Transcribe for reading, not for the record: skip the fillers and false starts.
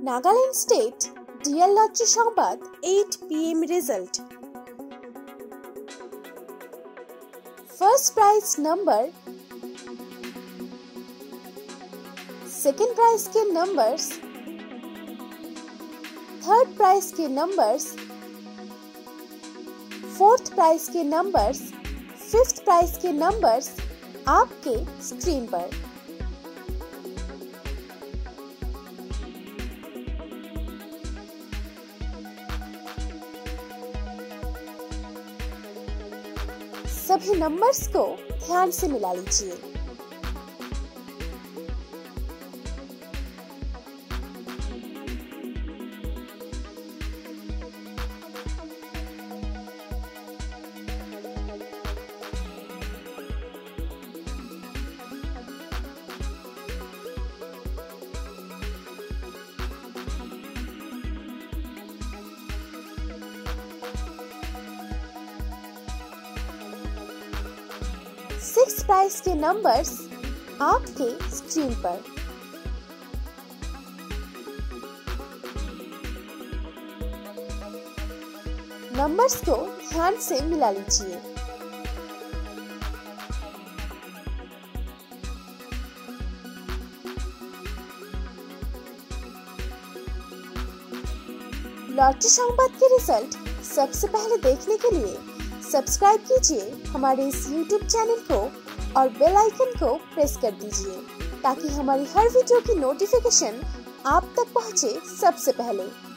Nagaland State DL Lottery Sambad 8 pm result. First prize number, second prize के numbers, third prize के numbers, fourth prize के numbers, fifth prize के numbers आपके screen पर। सभी numbers को ध्यान से मिला लीजिए। सिक्स प्राइज के नंबर्स आपके स्क्रीन पर। नंबर्स को ध्यान से मिला लीजिए। लॉटरी संवाद के रिजल्ट सबसे पहले देखने के लिए सब्सक्राइब कीजिए हमारे इस YouTube चैनल को और बेल आइकन को प्रेस कर दीजिए ताकि हमारी हर वीडियो की नोटिफिकेशन आप तक पहुंचे सबसे पहले।